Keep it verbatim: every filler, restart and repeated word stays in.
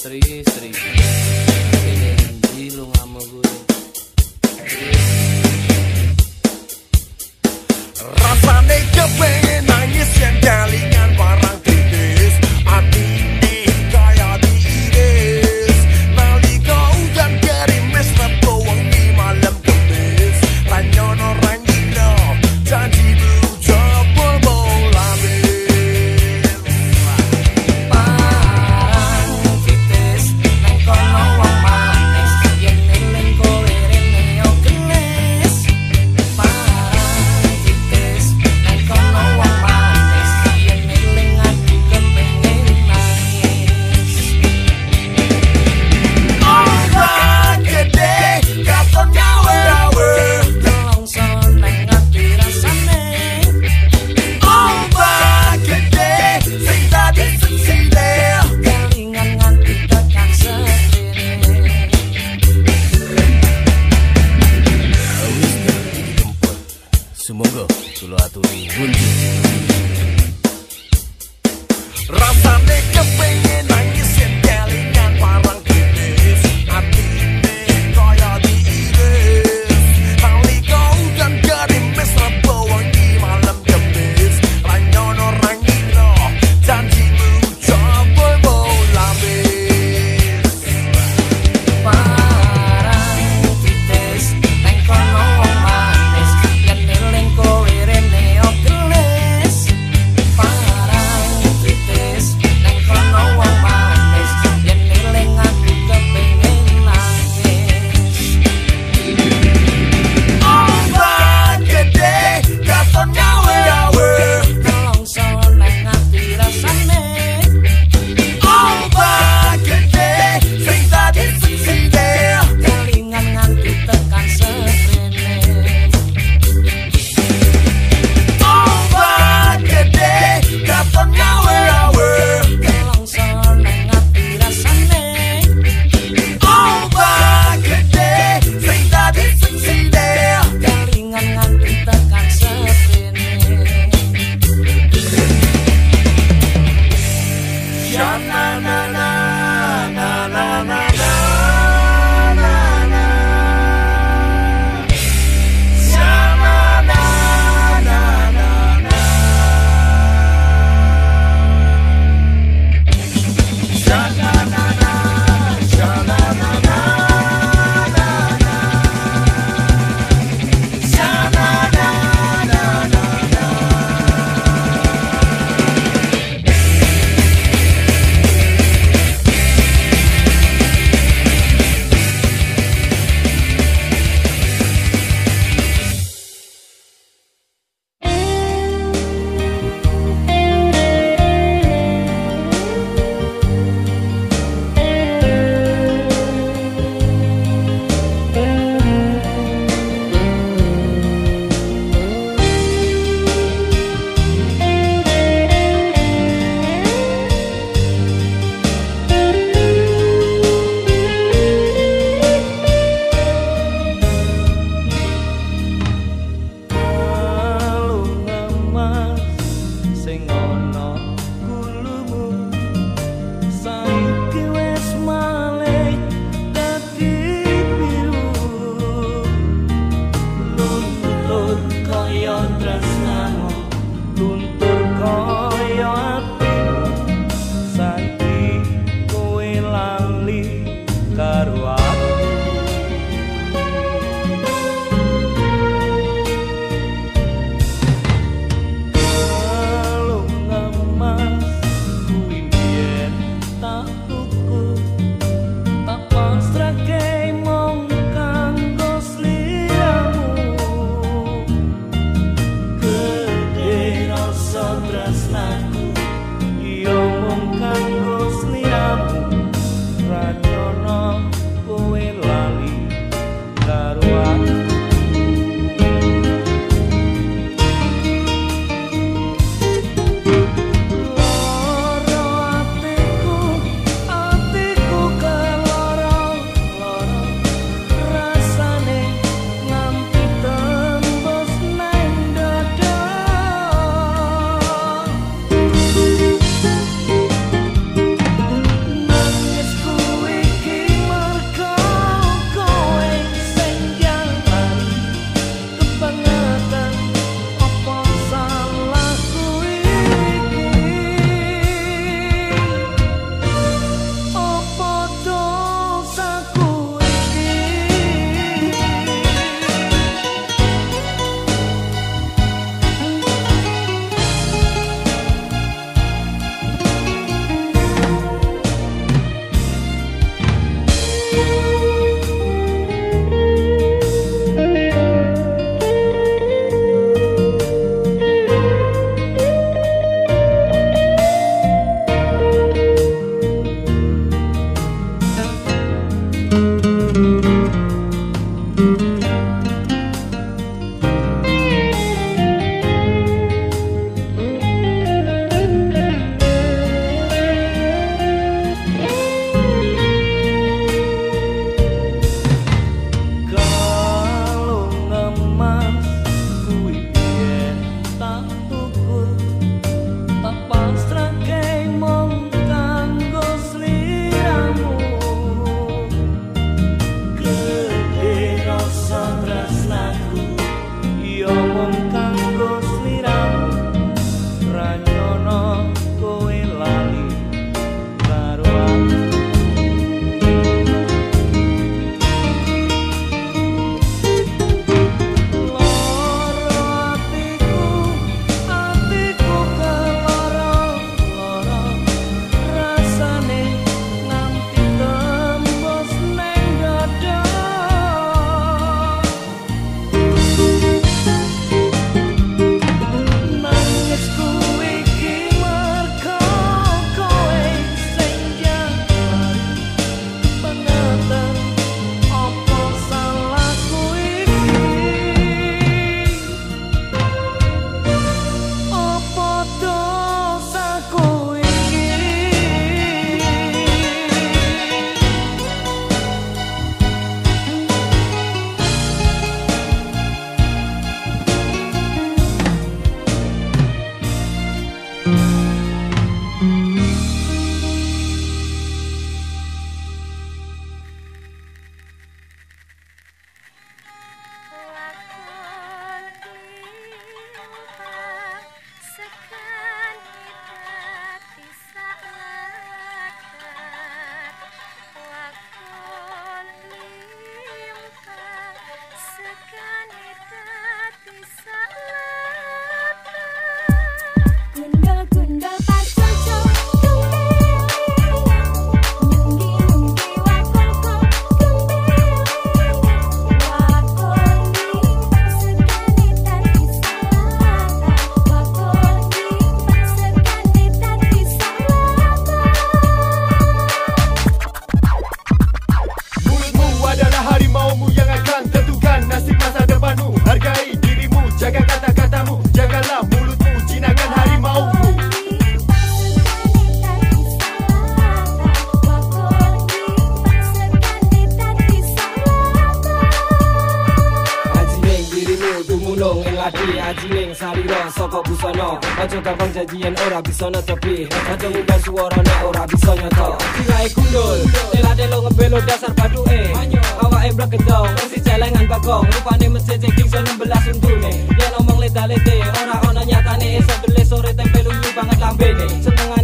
Sri Sri Ini lu sama gue rasane kepengen nangis yang kelingan barang tipis hati ini kaya diiris nalika udan gerimis repo wengi malam kemis ranyono rangino janji jebol bolamis Parang titis nang kono wong manis yen eling kowe rene yo gelis Parang titis nang kono wong manis yen eling aku kepengen nangis orang gede katon ngawe-awe Nelongso nang ati rasane orang gede sing dadi seksine kelingan nganti tekan sedene Semoga kula aturi wunjuk rasane kepengen nangis yen kelingan barang tipis hati ini kaya diiris nalika udan gerimis repo wengi malam kemis ranyono rangino janjimu jebol bolamis Parang titis nang kono wong manis yen eling kowe rene yo gelis Parang titis nang kono wong manis saliro saka busana. Aja gampang janjian ora bisa netepi. Aja ngundang suarane ora bisa nyoto. Sirahe gundul, tela-telo ngebelo dasar baduke. Awake mblegedong, isi celengan bagong. Rupane mesej cing enam belas untune. Yen omong leta-lete ora ana nyatane. Esuk beles sore tempe lunyu banget lambene. Seneng